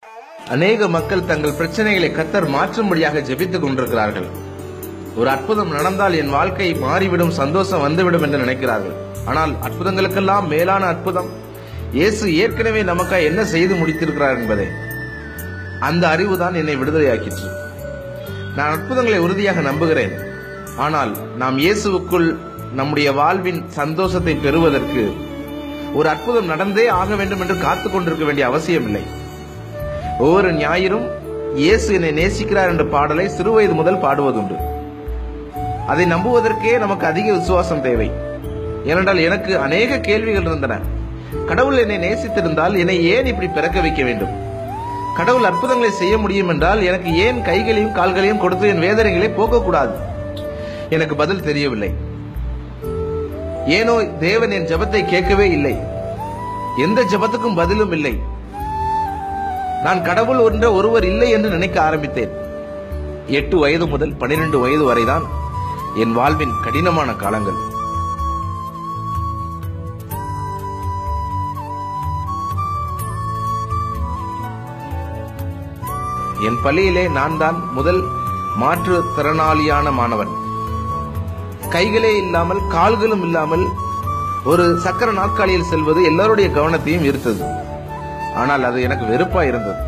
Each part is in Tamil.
அநேக மக்கள் தங்கள் பிரச்சனைகளை கர்த்தர் மாற்றும்படியாக ஜெபித்துக் கொண்டிருக்கிறார்கள். ஒரு அற்புதம் நடந்தால் என் வாழ்க்கை மாறிவிடும், சந்தோஷம் வந்துவிடும் என்று நினைக்கிறார்கள். ஆனால் அற்புதங்களுக்கெல்லாம் மேலான அற்புதம் இயேசு ஏற்கனவே நமக்காக என்ன செய்து முடித்திருக்கிறார் என்பதை அந்த அறிவுதான் என்னை விடுதலையாக்கிற்று. நான் அற்புதங்களை உறுதியாக நம்புகிறேன். ஆனால் நாம் இயேசுவுக்குள் நம்முடைய வாழ்வின் சந்தோஷத்தை பெறுவதற்கு ஒரு அற்புதம் நடந்தே ஆக வேண்டும் என்று காத்துக் கொண்டிருக்க வேண்டிய அவசியம் இல்லை. ஒவ்வொரு ஞாயிறும் இயேசு என்னை நேசிக்கிறார் என்ற பாடலை சிறுவயது முதல் பாடுவதுண்டு. அதை நம்புவதற்கே நமக்கு அதிக விசுவாசம் தேவை. ஏனென்றால் எனக்கு அநேக கேள்விகள் இருந்தன. கடவுள் என்னை நேசித்திருந்தால் என்னை ஏன் இப்படி பிறக்க வைக்க வேண்டும்? கடவுள் அற்புதங்களை செய்ய முடியும் என்றால் எனக்கு ஏன் கைகளையும் கால்களையும் கொடுத்து என் வேதனைகளை போக்கக்கூடாது? எனக்கு பதில் தெரியவில்லை. ஏனோ தேவன் என் ஜெபத்தை கேட்கவே இல்லை. எந்த ஜெபத்துக்கும் பதிலும் இல்லை. நான் கடவுள் என்ற ஒருவர் இல்லை என்று நினைக்க ஆரம்பித்தேன். 8 வயது முதல் 12 வயது வரைதான் என் வாழ்வின் கடினமான காலங்கள். என் பள்ளியிலே நான் தான் முதல் மாற்றுத்திறனாளியான மாணவன். கைகளே இல்லாமல் கால்களும் இல்லாமல் ஒரு சக்கர நாற்காலியில் செல்வது எல்லாருடைய கவனத்தையும் ஈர்த்தது. ஆனால் அது எனக்கு வெறுப்பா இருந்தது.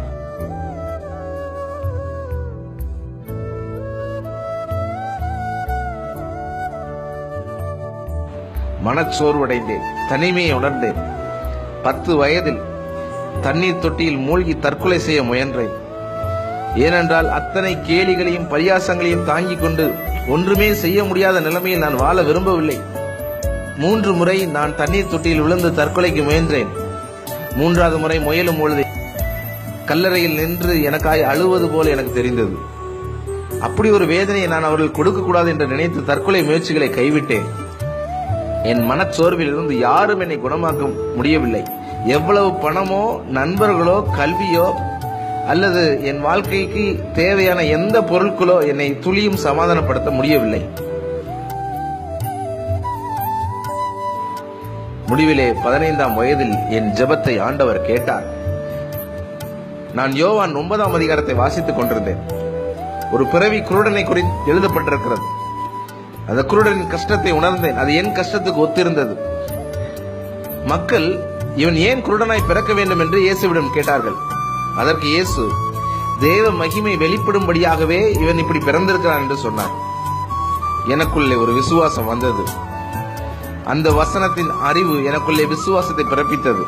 மனச்சோர்வடைந்தேன், தனிமையை உணர்ந்தேன். 10 வயதில் தண்ணீர் தொட்டியில் மூழ்கி தற்கொலை செய்ய முயன்றேன். ஏனென்றால் அத்தனை கேலிகளையும் பரியாசங்களையும் தாங்கிக் கொண்டு ஒன்றுமே செய்ய முடியாத நிலைமையில் நான் வாழ விரும்பவில்லை. 3 முறை நான் தண்ணீர் தொட்டியில் விழுந்து தற்கொலைக்கு முயன்றேன். 3வது முறை முயலும் பொழுது கல்லறையில் நின்று எனக்காய் அழுவது போல எனக்கு தெரிந்தது. அப்படி ஒரு வேதனையை நான் அவர்கள் கொடுக்க கூடாது என்று நினைத்து தற்கொலை முயற்சிகளை கைவிட்டேன். என் மனச்சோர்வில் இருந்து யாரும் என்னை குணமாக்க முடியவில்லை. எவ்வளவு பணமோ நண்பர்களோ கல்வியோ அல்லது என் வாழ்க்கைக்கு தேவையான எந்த பொருட்களோ என்னை துளியும் சமாதானப்படுத்த முடியவில்லை. முடிவிலே 15ஆம் வயதில் என் ஜெபத்தை ஆண்டவர் கேட்டார். நான் யோவான் 9ஆம் அதிகாரத்தை வாசித்துக் கொண்டிருந்தேன். ஒரு பிறவி குருடனை குறித்து எழுதப்பட்டிருக்கிறது. அந்த குருடனின் கஷ்டத்தை உணர்ந்தேன். அது என் கஷ்டத்துக்கு ஒத்திருந்தது. மக்கள் இவன் ஏன் குருடனாய் பிறக்க வேண்டும் என்று இயேசுவிடம் கேட்டார்கள். அதற்கு இயேசு தேவ மகிமை வெளிப்படும்படியாகவே இவன் இப்படி பிறந்திருக்கிறான் என்று சொன்னார். எனக்குள்ளே ஒரு விசுவாசம் வந்தது. அந்த வசனத்தின் அறிவு எனக்குள்ளே விசுவாசத்தை பிறப்பித்தது.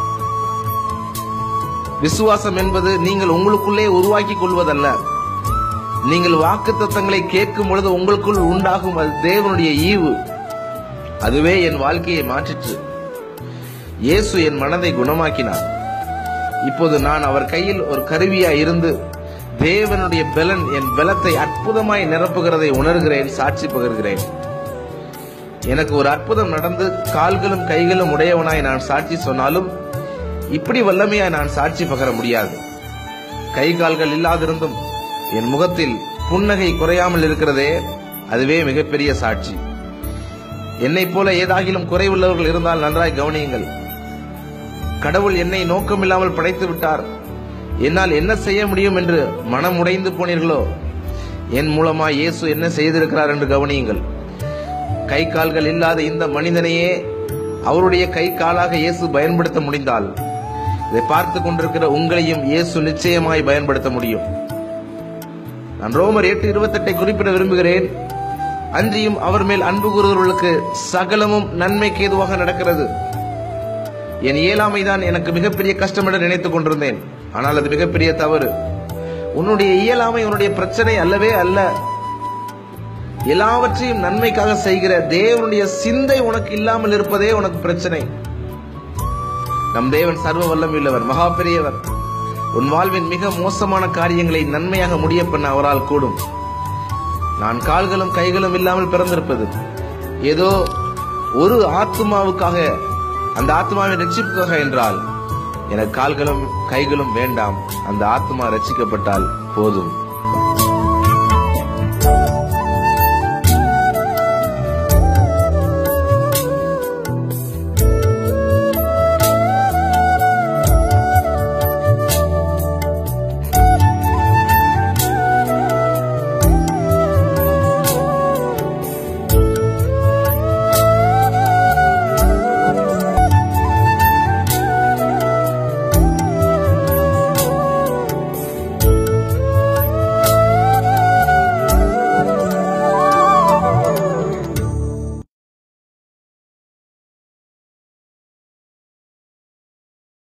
விசுவாசம் என்பது நீங்கள் உங்களுக்குள்ளே உருவாக்கி கொள்வதல்ல. நீங்கள் வாக்குத்தத்தங்களை கேட்கும் பொழுது உங்களுக்குள் உண்டாகும் அது தேவனுடைய ஈவு. அதுவே என் வாழ்க்கையை மாற்றிற்று. இயேசு என் மனதை குணமாக்கினார். இப்போது நான் அவர் கையில் ஒரு கருவியாய் இருந்து தேவனுடைய பலன் என் பலத்தை அற்புதமாய் நிரப்புகிறதை உணர்கிறேன், சாட்சி பகர்கிறேன். எனக்கு ஒரு அற்புதம் நடந்து கால்களும் கைகளும் உடையவனாய் நான் சாட்சி சொன்னாலும் இப்படி வல்லமையாய் நான் சாட்சி பகர முடியாது. கை கால்கள் இல்லாதிருந்தும் என் முகத்தில் புன்னகை குறையாமல் இருக்கிறதே, அதுவே மிகப்பெரிய சாட்சி. என்னை போல ஏதாகிலும் குறைவுள்ளவர்கள் இருந்தால் நன்றாய் கவனியுங்கள். கடவுள் என்னை நோக்கமில்லாமல் படைத்து விட்டார், என்னால் என்ன செய்ய முடியும் என்று மனம் உடைந்து போனீர்களோ, என் மூலமா இயேசு என்ன செய்திருக்கிறார் என்று கவனியுங்கள். கை கால்கள் இல்லாத இந்த மனிதனையே அவருடைய கை காலாக இயேசு பயன்படுத்த முடிந்தால் இதை பார்த்து கொண்டிருக்கிற உங்களையும் இயேசு நிச்சயமாய் பயன்படுத்த முடியும். நான் ரோமர் 8:28 குறிப்பிட விரும்புகிறேன். அன்றியும் அவர் மேல் அன்பு கூறுவர்களுக்கு சகலமும் நன்மைக்கு ஏதுவாக நடக்கிறது. என் இயலாமைதான் எனக்கு மிகப்பெரிய கஷ்டம் என்று நினைத்துக் கொண்டிருந்தேன். ஆனால் அது மிகப்பெரிய தவறு. உன்னுடைய இயலாமை உன்னுடைய பிரச்சனை அல்லவே அல்ல. எல்லாவற்றையும் நன்மைக்காக செய்கிற தேவனுடைய சிந்தை உனக்கு இல்லாமல் இருப்பதே உனக்கு பிரச்சனை. நம் தேவன் சர்வ வல்லமையுள்ளவர், மகா பெரியவர். உன் வாழ்வின் மிக மோசமான காரியங்களை நன்மையாக முடிய பண்ண அவரால் கூடும். நான் கால்களும் கைகளும் இல்லாமல் பிறந்திருப்பது ஏதோ ஒரு ஆத்மாவுக்காக, அந்த ஆத்மாவின் ரட்சிப்புக்காக என்றால் எனக்கு கால்களும் கைகளும் வேண்டாம். அந்த ஆத்மா ரட்சிக்கப்பட்டால் போதும்.